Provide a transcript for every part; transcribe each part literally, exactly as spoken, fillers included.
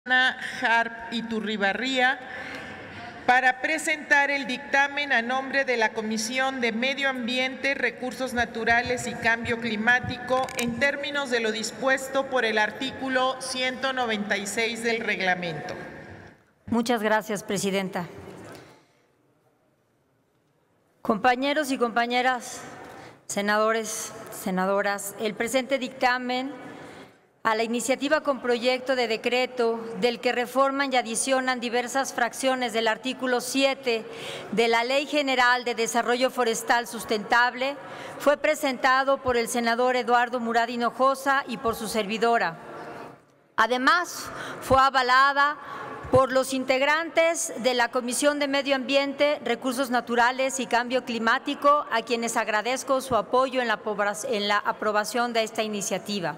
Harp Iturribarría para presentar el dictamen a nombre de la Comisión de Medio Ambiente, Recursos Naturales y Cambio Climático en términos de lo dispuesto por el artículo ciento noventa y seis del reglamento. Muchas gracias, presidenta. Compañeros y compañeras, senadores, senadoras, el presente dictamen a la iniciativa con proyecto de decreto del que reforman y adicionan diversas fracciones del artículo siete de la Ley General de Desarrollo Forestal Sustentable fue presentado por el senador Eduardo Murad Hinojosa y por su servidora. Además, fue avalada por los integrantes de la Comisión de Medio Ambiente, Recursos Naturales y Cambio Climático, a quienes agradezco su apoyo en la, en la aprobación de esta iniciativa.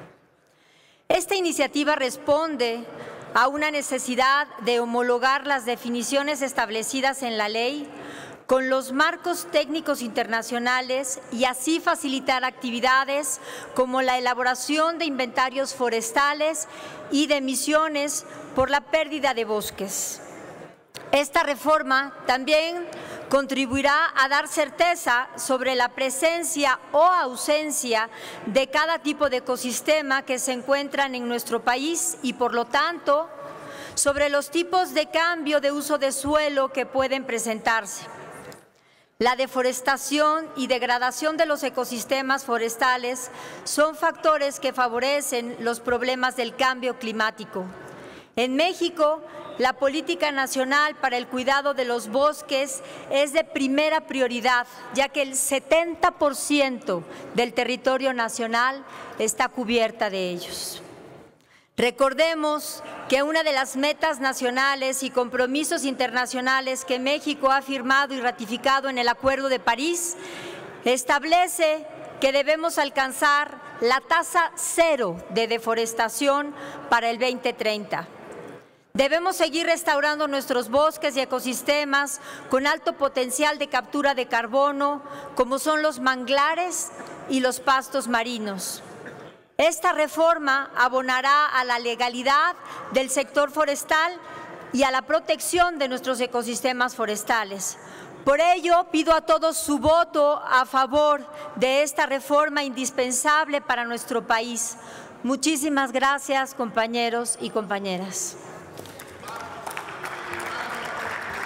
Esta iniciativa responde a una necesidad de homologar las definiciones establecidas en la ley con los marcos técnicos internacionales y así facilitar actividades como la elaboración de inventarios forestales y de emisiones por la pérdida de bosques. Esta reforma también contribuirá a dar certeza sobre la presencia o ausencia de cada tipo de ecosistema que se encuentran en nuestro país y, por lo tanto, sobre los tipos de cambio de uso de suelo que pueden presentarse. La deforestación y degradación de los ecosistemas forestales son factores que favorecen los problemas del cambio climático. En México, la política nacional para el cuidado de los bosques es de primera prioridad, ya que el setenta por ciento del territorio nacional está cubierta de ellos. Recordemos que una de las metas nacionales y compromisos internacionales que México ha firmado y ratificado en el Acuerdo de París establece que debemos alcanzar la tasa cero de deforestación para el veinte treinta. Debemos seguir restaurando nuestros bosques y ecosistemas con alto potencial de captura de carbono, como son los manglares y los pastos marinos. Esta reforma abonará a la legalidad del sector forestal y a la protección de nuestros ecosistemas forestales. Por ello, pido a todos su voto a favor de esta reforma indispensable para nuestro país. Muchísimas gracias, compañeros y compañeras.